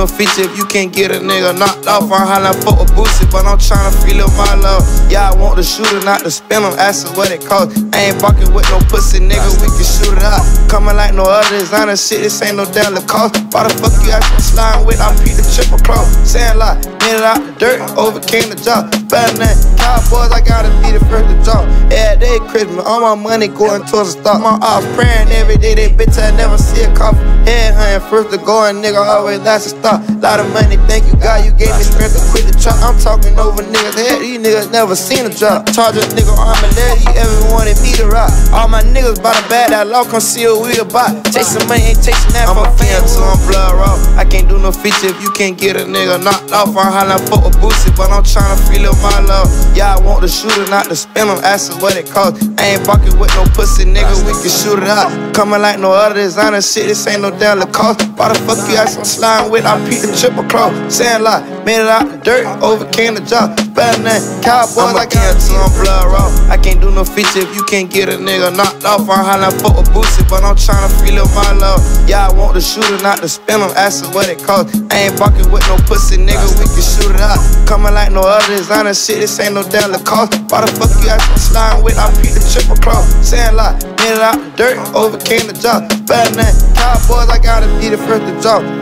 no feature if you can't get a nigga knocked off. I'm hollering for a Boosie, but I'm tryna feel up my love. Yeah, I want the shooter, not to spin him, asking what it cost. I ain't fucking with no pussy nigga, we can shoot it out. Coming like no other designer shit, this ain't no damn cost. Why the fuck you asking sliding with? I peep the triple close. Saying like, made it out the dirt, overcame the job. Better than Cowboys, I gotta be the first to drop. Every day Christmas, all my money going towards the stock. My ops praying every day, they bitch I never see a coffin. Head hunting first to go and nigga always last to stop. Lot of money, thank you God, you gave me strength to quit the trap. I'm talking over niggas' head, these niggas never seen a drop. Charge a nigga arm and leg, he ever wanted me to rock. All my niggas by the bag, that law conceal we about. Chasing money, ain't chasing that. I'm a fan till I'm blood raw. I can't do no feature if you can't get a nigga knocked off. I'm hollering for a Boosie, but I'm tryna feel up my love. Yeah, I want the shooter, not to spin him, asking what it cost. I ain't fucking with no pussy nigga, we can shoot it out. Coming like no other designer shit, this ain't no damn cost. Why the fuck you asking sliding with? I peep the triple close. Saying like, made it out the dirt, overcame the job. Better than Cowboys, I can't till I'm blood raw. I can't do no feature if you can't get a nigga knocked off. I'm hollering for a Boosie, but I'm tryna feel up my love. Yeah, I want the shooter, not to spin him, asking what it cost. I ain't fucking with no pussy nigga, we can shoot it out. Coming like no other designer shit, this ain't no damn cost. Why the fuck you asking sliding with? I peep the triple close. Saying like, made it out the dirt, overcame the job. Better than Cowboys, I gotta be the first to drop.